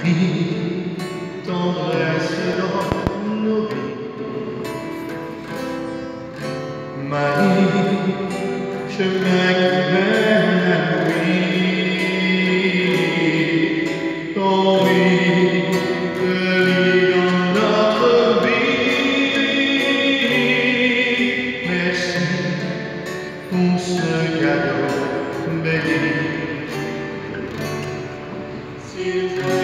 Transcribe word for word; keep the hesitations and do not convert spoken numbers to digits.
vie, tendresse dans nos vies. Marie, chemin qui mène à lui, ton oui, te lie dans notre vie. Merci pour ce cadeau béni. S'il te